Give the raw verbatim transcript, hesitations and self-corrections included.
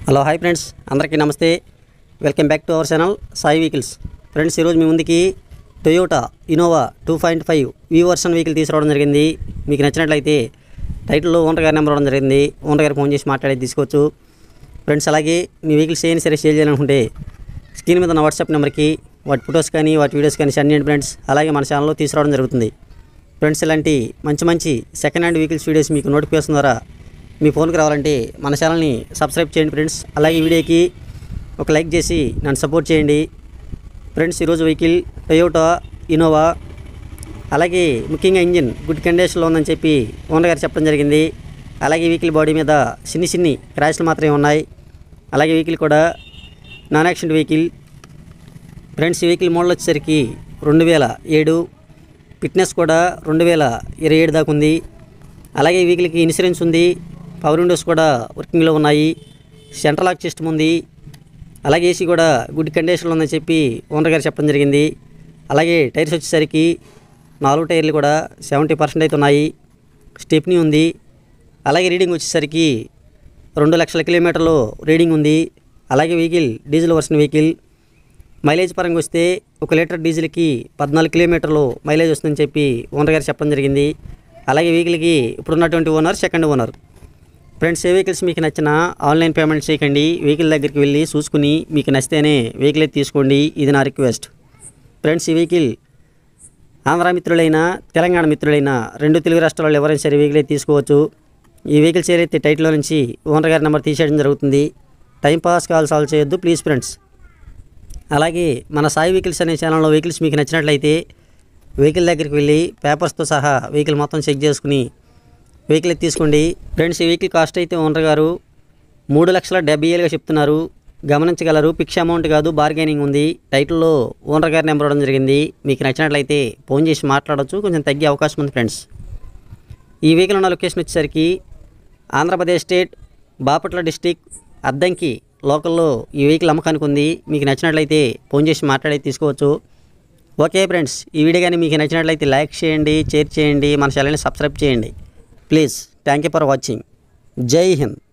Hello hi friends, అందరికీ నమస్తే. Welcome back to our channel Sai vehicles. Friends, ఈరోజు మీ ముందుకి Toyota Innova two point five V version vehicle తీసుకురావడం జరిగింది. మీకు నచ్చినట్లయితే టైటిల్లో ఓనర్ గారి నెంబర్ ఇవ్వడం జరిగింది. ఓనర్ గారు ఫోన్ చేసి మాట్లాడేది తీసుకోవచ్చు. ఫ్రెండ్స్, అలాగే మీ వెహికల్స్ ఏమైనా సరే సేల్ చేయాలనుకుంటే స్క్రీన్ మీద ఉన్న వాట్సాప్ నెంబర్కి వాటి ఫొటోస్ కానీ వాటి వీడియోస్ కానీ సెండ్ చేయండి ఫ్రెండ్స్. అలాగే మన ఛానల్లో తీసుకురావడం జరుగుతుంది. ఫ్రెండ్స్, ఇలాంటి మంచి మంచి సెకండ్ హ్యాండ్ వెహికల్స్ వీడియోస్ మీకు నోటిఫికేషన్ ద్వారా మీ ఫోన్కి రావాలంటే మన ఛానల్ని సబ్స్క్రైబ్ చేయండి ఫ్రెండ్స్. అలాగే ఈ వీడియోకి ఒక లైక్ చేసి నన్ను సపోర్ట్ చేయండి ఫ్రెండ్స్. ఈరోజు వెహికల్ టొయోటా ఇన్నోవా, అలాగే ముఖ్యంగా ఇంజిన్ గుడ్ కండిషన్లో ఉందని చెప్పి ఓనర్ గారు చెప్పడం జరిగింది. అలాగే వెహికల్ బాడీ మీద చిన్ని చిన్ని క్రాష్లు మాత్రమే ఉన్నాయి. అలాగే వెహికల్ కూడా నాన్ యాక్సిడెంట్ వెహికల్ ఫ్రెండ్స్. ఈ వెహికల్ మోడల్ వచ్చేసరికి రెండు వేల ఏడు ఫిట్నెస్ కూడా రెండు వేల ఇరవై ఏడు దాకా ఉంది. అలాగే ఈ వెహికల్కి ఇన్సూరెన్స్ ఉంది. పవర్ విండోస్ కూడా వర్కింగ్లో ఉన్నాయి. సెంట్రల్ లాక్ సిస్టమ్ ఉంది. అలాగే ఏసీ కూడా గుడ్ కండిషన్లో ఉందని చెప్పి ఓనర్ గారు చెప్పడం జరిగింది. అలాగే టైర్స్ వచ్చేసరికి నాలుగు టైర్లు కూడా సెవెంటీ పర్సెంట్ అయితే ఉన్నాయి. స్టెప్నీ ఉంది. అలాగే రీడింగ్ వచ్చేసరికి రెండు లక్షల కిలోమీటర్లు రీడింగ్ ఉంది. అలాగే vehicle diesel version vehicle. Mileage పరంగా వస్తే ఒక లీటర్ డీజిల్కి పద్నాలుగు కిలోమీటర్లు మైలేజ్ వస్తుందని చెప్పి ఓనర్ గారు చెప్పడం జరిగింది. అలాగే వెహికల్కి ఇప్పుడున్నటువంటి ఓనర్ సెకండ్ ఓనర్. ఫ్రెండ్స్, ఏ వెహికల్స్ మీకు నచ్చిన ఆన్లైన్ పేమెంట్ చేయకండి. వెహికల్ దగ్గరికి వెళ్ళి చూసుకుని మీకు నచ్చితేనే వెహికల్ అయితే తీసుకోండి. ఇది నా రిక్వెస్ట్ ఫ్రెండ్స్. ఈ వెహికల్ ఆంధ్ర మిత్రులైనా తెలంగాణ మిత్రులైనా రెండు తెలుగు రాష్ట్రాల్లో ఎవరైనా సరే వెహికల్ అయితే తీసుకోవచ్చు. ఈ వెహికల్ సేల్ అయితే టైటిల్లో నుంచి ఓనర్ గారి నెంబర్ తీసేయడం జరుగుతుంది. టైంపాస్ కాల్ సాల్వ్ చేయొద్దు ప్లీజ్ ఫ్రెండ్స్. అలాగే మన సాయి వెహికల్స్ అనే ఛానల్లో వెహికల్స్ మీకు నచ్చినట్లయితే వెహికల్ దగ్గరికి వెళ్ళి పేపర్స్తో సహా వెహికల్ మొత్తం చెక్ చేసుకుని వెహికల్ తీసుకోండి ఫ్రెండ్స్. ఈ వెహికల్ కాస్ట్ అయితే ఓనర్ గారు మూడు లక్షల డెబ్బై ఏళ్ళుగా చెప్తున్నారు. గమనించగలరు. ఫిక్స్ అమౌంట్ కాదు, బార్గెనింగ్ ఉంది. టైటిల్లో ఓనర్ గారి నెంబర్ ఇవ్వడం జరిగింది. మీకు నచ్చినట్లయితే ఫోన్ చేసి మాట్లాడవచ్చు. కొంచెం తగ్గే అవకాశం ఉంది ఫ్రెండ్స్. ఈ వెహికల్ ఉన్న లొకేషన్ వచ్చేసరికి ఆంధ్రప్రదేశ్ స్టేట్ బాపట్ల డిస్టిక్ అద్దంకి లోకల్లో ఈ వెహికల్ అమ్మకానికి ఉంది. మీకు నచ్చినట్లయితే ఫోన్ చేసి మాట్లాడి తీసుకోవచ్చు. ఓకే ఫ్రెండ్స్, ఈ వీడియో కానీ మీకు నచ్చినట్లయితే లైక్ చేయండి, షేర్ చేయండి, మన ఛానల్ని సబ్స్క్రైబ్ చేయండి please. Thank you for watching. జై హింద్.